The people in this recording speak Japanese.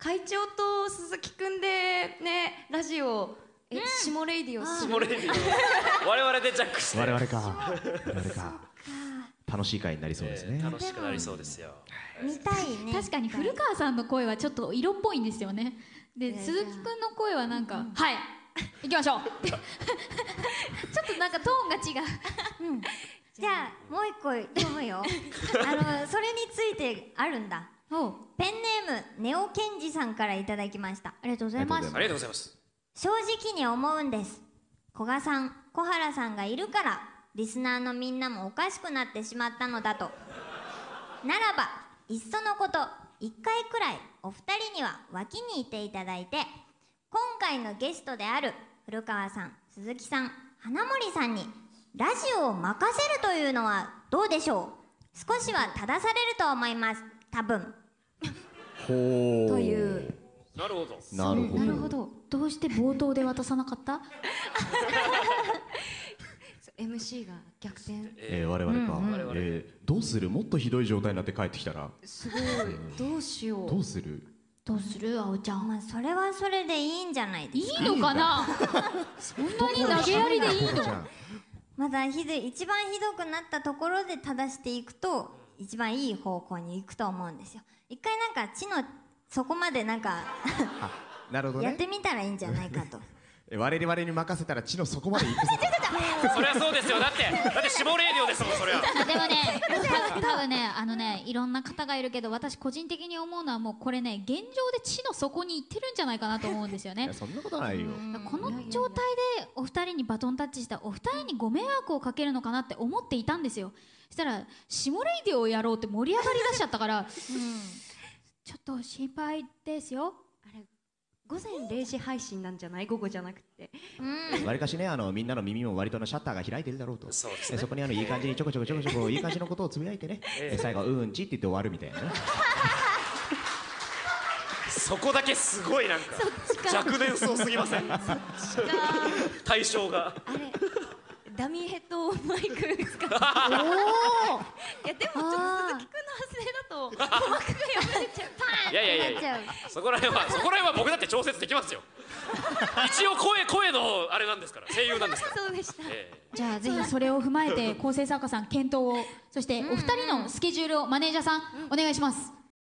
会長と鈴木くんでね、ラジオシモレイディオする。 シモレイディオ我々でジャックして。 我々か楽しい回になりそうですね。 楽しくなりそうですよ。 見たいね。 確かに古川さんの声はちょっと色っぽいんですよね。で鈴木くんの声はなんかはい行きましょうちょっとなんかトーンが違う。 じゃあもう一個読むよ。それについてあるんだ。ペンネームネオケンジさんからいただきました。ありがとうございます。 ありがとうございます。 正直に思うんです。古賀さん、小原さんがいるからリスナーのみんなもおかしくなってしまったのだと。ならばいっそのこと1回くらいお二人には脇にいていただいて、今回のゲストである古川さん、鈴木さん、花森さんにラジオを任せるというのはどうでしょう。少しは正されると思います、多分。 ほうという。 なるほど。 なるほど。 なるほど。どうして冒頭で渡さなかった？ MC が逆転。 我々か。どうする？もっとひどい状態になって帰ってきたら。 すごい。どうしよう。 どうする？ どうする？あおちゃん。 まあそれはそれでいいんじゃないですか。 いいのかな？そんなに投げやりでいいの？ まだ一番ひどくなったところで正していくと一番いい方向に行くと思うんですよ。一回なんか地の底までなんかなるほどね、 やってみたらいいんじゃないかと。 我々に任せたら地の底まで行くぞ。 そりゃそうですよ。だってシモレイディオですもん、そりゃ。 でもね、多分ね、いろんな方がいるけど、私個人的に思うのはもうこれね、現状で地の底に行ってるんじゃないかなと思うんですよね。 そんなことないよ。 この状態でお二人にバトンタッチしたお二人にご迷惑をかけるのかなって思っていたんですよ。そしたらシモレイディオをやろうって盛り上がりだしちゃったから、ちょっと心配ですよ。 午前0時配信なんじゃない？午後じゃなくて。 わりかしね、みんなの耳も割とシャッターが開いてるだろうと。 そうですね。 そこにいい感じにちょこちょこいい感じのことをつぶやいてね、最後うんちって言って終わるみたいなね。 そこだけすごいなんか若年層すぎません？対象が。 あれダミーヘッドマイク使って。いやでもちょっと鈴木くんの発声だと鼓膜が破れちゃう。 いやそこら辺は僕だって調節できますよ。一応声のあれなんですから、声優なんですから。 そうでした。 じゃあぜひそれを踏まえて構成作家さん検討を、そしてお二人のスケジュールをマネージャーさんお願いします。